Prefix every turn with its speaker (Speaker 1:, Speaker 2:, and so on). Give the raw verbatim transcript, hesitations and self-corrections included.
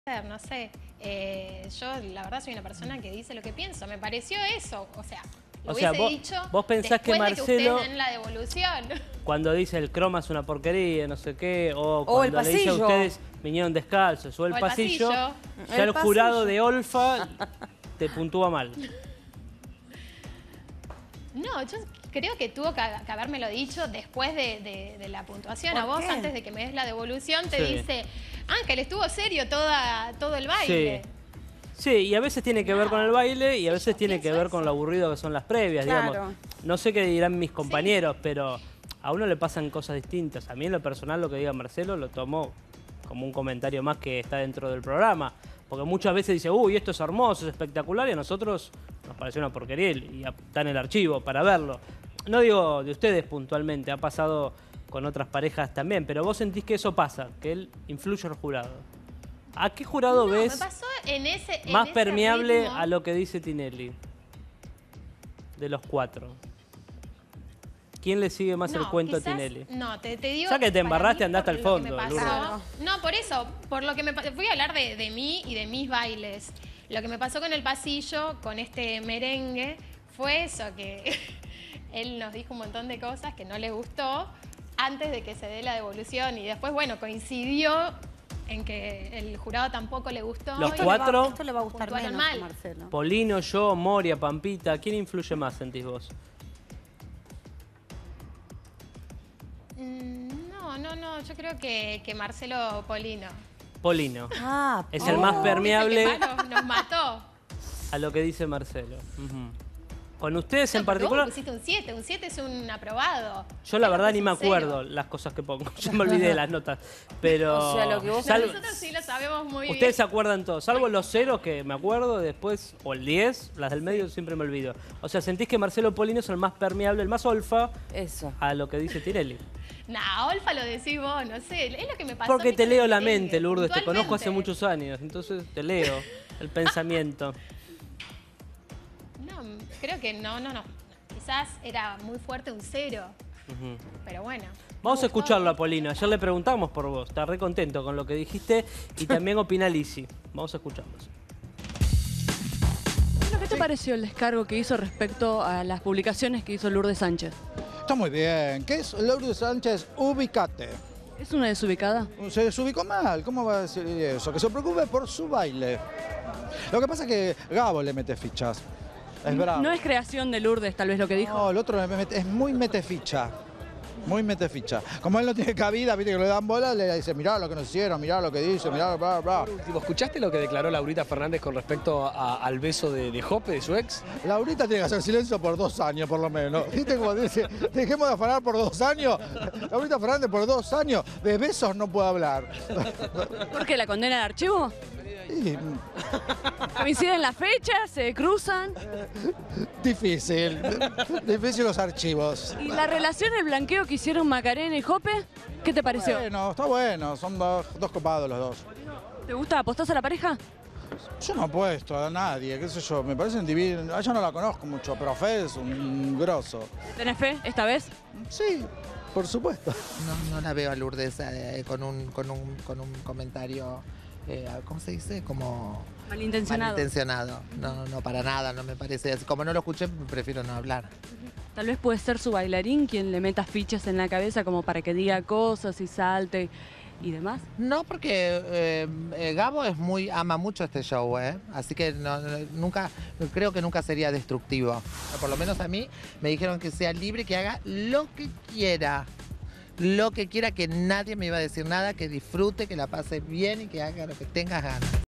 Speaker 1: No sé, eh, yo la verdad soy una persona que dice lo que pienso. Me pareció eso, o sea, lo
Speaker 2: o sea,
Speaker 1: hubiese
Speaker 2: vos,
Speaker 1: dicho
Speaker 2: vos pensás que
Speaker 1: después
Speaker 2: Marcelo,
Speaker 1: de que ustedes den la devolución.
Speaker 2: Cuando dice el croma es una porquería, no sé qué, o,
Speaker 3: O
Speaker 2: cuando
Speaker 3: el
Speaker 2: le dice a
Speaker 3: pasillo.
Speaker 2: ustedes vinieron descalzos, o el,
Speaker 1: O el
Speaker 2: pasillo,
Speaker 1: pasillo.
Speaker 2: ya
Speaker 3: El
Speaker 2: el, jurado
Speaker 3: pasillo.
Speaker 2: de Olfa te puntúa mal.
Speaker 1: No, yo creo que tuvo que, que habérmelo dicho después de, de, de la puntuación.
Speaker 3: ¿Por
Speaker 1: A vos,
Speaker 3: qué?
Speaker 1: antes de que me des la devolución, te
Speaker 2: Sí.
Speaker 1: dice, Ángel, estuvo serio toda, todo el baile.
Speaker 2: Sí. Sí, y a veces tiene que ver con el baile y a veces
Speaker 1: yo
Speaker 2: tiene que
Speaker 1: pienso
Speaker 2: ver
Speaker 1: eso.
Speaker 2: con lo aburrido que son las previas,
Speaker 3: Claro.
Speaker 2: digamos. No sé qué dirán mis compañeros, pero a uno le pasan cosas distintas. A mí en lo personal lo que diga Marcelo lo tomo como un comentario más que está dentro del programa. Porque muchas veces dice, uy, esto es hermoso, es espectacular, y a nosotros nos pareció una porquería y está en el archivo para verlo. No digo de ustedes puntualmente, ha pasado con otras parejas también, pero vos sentís que eso pasa, que él influye al jurado. ¿A qué jurado
Speaker 1: No,
Speaker 2: ves
Speaker 1: me pasó en ese, en
Speaker 2: más
Speaker 1: ese
Speaker 2: permeable
Speaker 1: ritmo.
Speaker 2: a lo que dice Tinelli? De los cuatro. ¿Quién le sigue más el
Speaker 1: No,
Speaker 2: cuento
Speaker 1: quizás-
Speaker 2: a Tinelli?
Speaker 1: No, te, te digo...
Speaker 2: Ya que te
Speaker 1: para
Speaker 2: embarraste,
Speaker 1: mí,
Speaker 2: andá hasta
Speaker 1: por
Speaker 2: el
Speaker 1: lo que me
Speaker 2: fondo,
Speaker 1: pasó-
Speaker 3: Lourdes.
Speaker 1: No, por eso, por lo que me pa- voy a hablar de, de mí y de mis bailes. Lo que me pasó con el pasillo, con este merengue, fue eso, que él nos dijo un montón de cosas que no le gustó antes de que se dé la devolución. Y después, bueno, coincidió en que el jurado tampoco le gustó.
Speaker 2: Los
Speaker 1: y
Speaker 3: Esto le va-
Speaker 2: cuatro.
Speaker 3: Esto le va a gustar
Speaker 1: puntuaron
Speaker 3: menos a
Speaker 1: mal.
Speaker 3: Marcelo.
Speaker 2: Polino, yo, Moria, Pampita, ¿quién influye más, sentís vos?
Speaker 1: Mm, No, no, no, yo creo que, que Marcelo Polino.
Speaker 2: Polino.
Speaker 3: Ah,
Speaker 2: Es el más
Speaker 3: oh.
Speaker 2: permeable
Speaker 1: Ese que nos, nos mató.
Speaker 2: a lo que dice Marcelo. Ujú. Con ustedes en
Speaker 1: No, porque
Speaker 2: particular,
Speaker 1: vos pusiste un siete, un siete es un aprobado.
Speaker 2: yo la
Speaker 1: Él
Speaker 2: verdad
Speaker 1: puso
Speaker 2: ni me
Speaker 1: un cero.
Speaker 2: acuerdo las cosas que pongo. Yo me olvidé de las notas. Pero
Speaker 3: O sea, lo que vos-
Speaker 1: No,
Speaker 2: sal-
Speaker 1: nosotros sí lo sabemos muy bien.
Speaker 2: ustedes se acuerdan todos, salvo los ceros que me acuerdo después, o el diez, las del medio siempre me olvido. O sea, sentís que Marcelo Polino es el más permeable, el más olfa
Speaker 3: Eso.
Speaker 2: a lo que dice Tinelli.
Speaker 1: Nah, Olfa lo decís vos, no sé. Es lo que me pasó. a
Speaker 2: Porque
Speaker 1: mí
Speaker 2: te
Speaker 1: con
Speaker 2: leo
Speaker 1: el
Speaker 2: la
Speaker 1: merengue,
Speaker 2: mente, Lourdes, te conozco hace
Speaker 1: puntualmente.
Speaker 2: muchos años, entonces te leo el pensamiento.
Speaker 1: No, creo que no, no, no. Quizás era muy fuerte un cero.
Speaker 2: Ujú.
Speaker 1: Pero bueno.
Speaker 2: Vamos
Speaker 1: me
Speaker 2: a
Speaker 1: gustó.
Speaker 2: escucharlo a Polino. Ayer le preguntamos por vos. Está re contento con lo que dijiste y también opina Lizzy. Vamos a escucharlos.
Speaker 4: Bueno, ¿qué te pareció el descargo que hizo respecto a las publicaciones que hizo Lourdes Sánchez?
Speaker 5: Está muy bien. ¿Qué es Lourdes Sánchez? Ubicate.
Speaker 4: ¿Es una desubicada?
Speaker 5: Se desubicó mal. ¿Cómo va a decir eso? Que se preocupe por su baile. Lo que pasa es que Gabo le mete fichas. Es bravo.
Speaker 4: No es creación de Lourdes, tal vez lo que dijo.
Speaker 5: No, el otro le mete- es muy meteficha. Muy meteficha. Como él no tiene cabida, viste que le dan bola, le dice, mirá lo que nos hicieron, mirá lo que dice, mirá, bla, bla.
Speaker 6: Último, ¿escuchaste lo que declaró Laurita Fernández con respecto a- al beso de, de Jope, de su ex?
Speaker 5: Laurita tiene que hacer silencio por dos años, por lo menos. ¿Viste cómo dice? Dejemos de afanar por dos años. Laurita Fernández por dos años, de besos no puede hablar.
Speaker 4: ¿Por qué la condena al archivo?
Speaker 5: Y,
Speaker 4: ¿Coinciden las fechas? ¿Se cruzan?
Speaker 5: difícil. Difícil los archivos.
Speaker 4: ¿Y la relación, el blanqueo que hicieron Macarena y Jope? ¿Qué te pareció?
Speaker 5: Bueno, está bueno. Son dos, dos copados los dos.
Speaker 4: ¿Te gusta? ¿Apostás a la pareja?
Speaker 5: Yo no apuesto a nadie, qué sé yo. Me parecen divinos. A ella no la conozco mucho, pero Fede es un grosso.
Speaker 4: ¿Tenés fe esta vez?
Speaker 5: Sí, por supuesto.
Speaker 7: No, no la veo a Lourdes eh, con, un, con, un, con un comentario, eh, ¿cómo se dice? Como
Speaker 4: Malintencionado.
Speaker 7: malintencionado. No, no, para nada, no me parece. Así como no lo escuché, prefiero no hablar.
Speaker 4: Tal vez puede ser su bailarín quien le meta fichas en la cabeza como para que diga cosas y salte y demás.
Speaker 7: No, porque eh, eh, Gabo es muy, ama mucho este show, ¿eh? Así que no, no, nunca, creo que nunca sería destructivo. Por lo menos a mí me dijeron que sea libre, que haga lo que quiera. Lo que quiera, que nadie me iba a decir nada, que disfrute, que la pase bien y que haga lo que tenga ganas.